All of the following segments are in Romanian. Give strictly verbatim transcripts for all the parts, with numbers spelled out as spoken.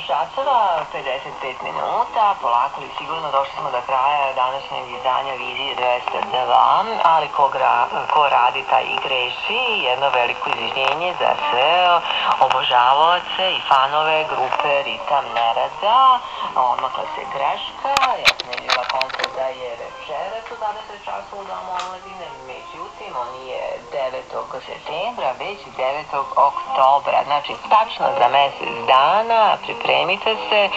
časova, pedeset pet minuta, polako i sigurno došli smo do kraja današnjeg izdanja Vizije dvesta dva, ali ko, gra, ko radi taj i greši, jedno veliko izvinjenje za sve obožavaoce i fanove grupe Ritam Nerada, odmakla se greška, jasno je bila koncert da je večeras u dvadeset časova u Domu omladine, međutim on je devetog septembra, već devetog oktobra, znači tačno za mesec dana, pripremite se,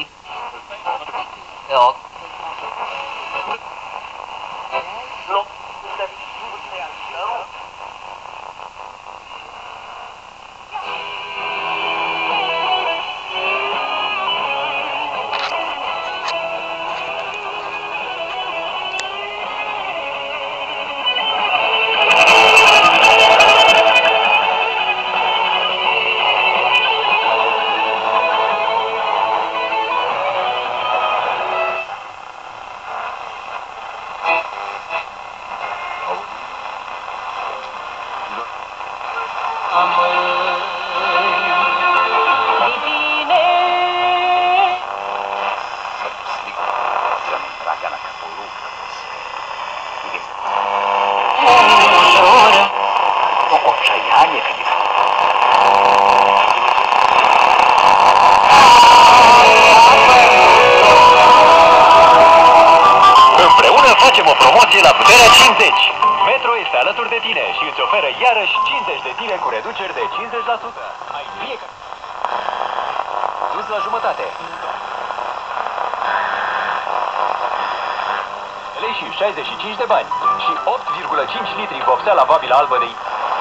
Împreună facem o promoție la puterea cincizeci. Metro este alături de tine și îți oferă iarăși cincizeci de zile cu reduceri de cincizeci la sută. Ai fiecare sus la jumătate. Lei și șaizeci și cinci de bani și opt virgulă cinci litri vopsea lavabilă albă de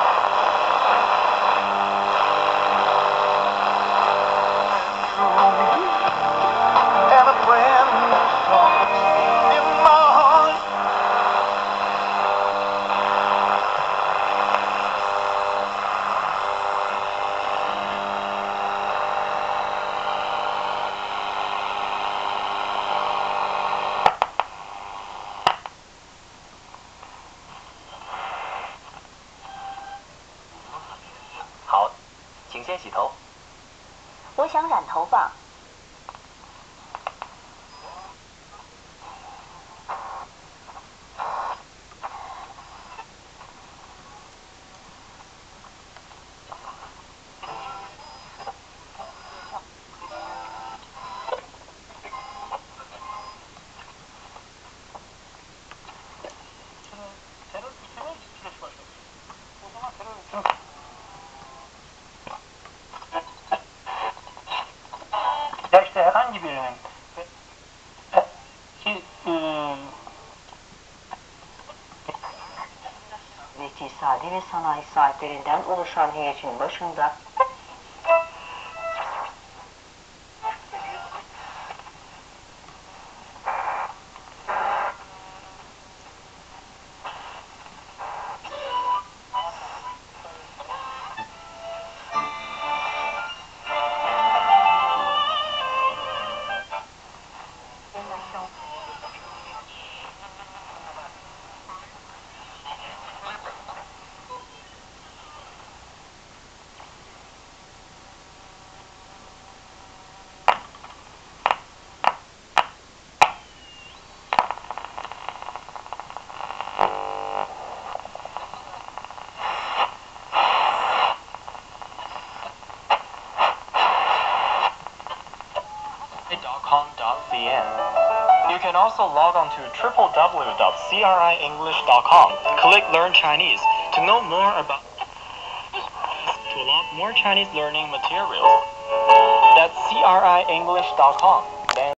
好，请先洗头。 我想染头发。 Ya işte herhangi birinin ki İktisadi ve sanayi saatlerinden oluşan heyecin başında dot com dot c n. You can also log on to w w w dot c r i english dot com. Click Learn Chinese to know more about to unlock more Chinese learning materials. That's c r i english dot com.